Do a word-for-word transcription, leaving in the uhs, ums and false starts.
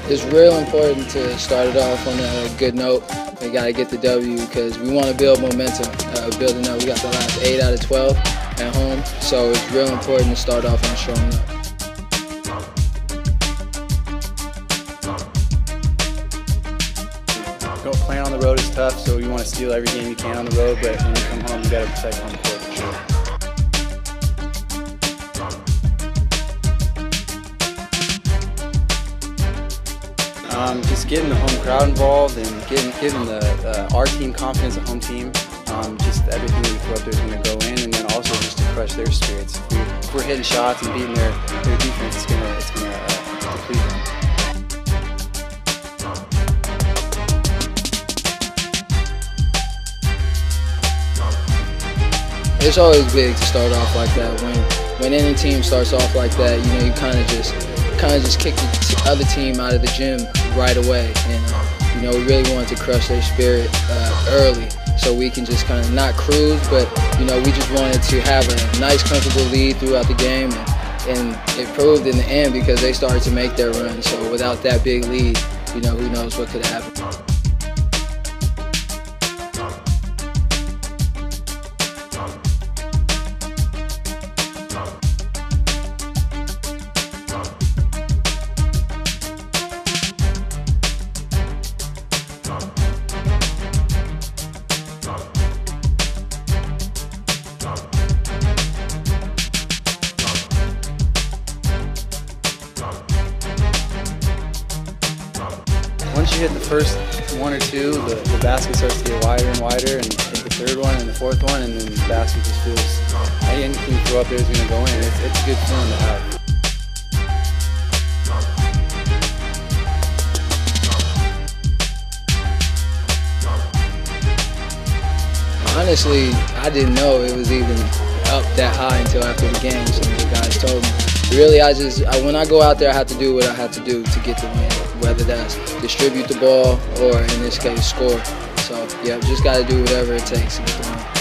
It's real important to start it off on a good note. We got to get the W because we want to build momentum, uh, building up. We got the last eight out of twelve at home, so it's real important to start off on a strong note. Playing on the road is tough, so you want to steal every game you can on the road, but when you come home, you got to protect home court for sure. Um, just getting the home crowd involved and getting giving the uh, our team confidence, the home team. Um, just everything that we throw up there is going to go in, and then also just to crush their spirits. If, we, if we're hitting shots and beating their their defense, it's going to it's going to uh, deplete them. It's always big to start off like that. When when any team starts off like that, you know, you kind of just kind of just kick the other team out of the gym right away. And uh, you know, we really wanted to crush their spirit uh, early, so we can just kind of not cruise, but you know, we just wanted to have a nice, comfortable lead throughout the game, and, and it proved in the end because they started to make their run. So without that big lead, you know, who knows what could happen. Once you hit the first one or two, the, the basket starts to get wider and wider, and hit the third one and the fourth one, and then the basket just feels, anything you throw up there is going to go in. It's, it's a good feeling to have. Honestly, I didn't know it was even up that high until after the game. Some of the guys told me. Really, I just I, when I go out there, I have to do what I have to do to get the win. Whether that's distribute the ball or, in this case, score. So yeah, just got to do whatever it takes to get the win.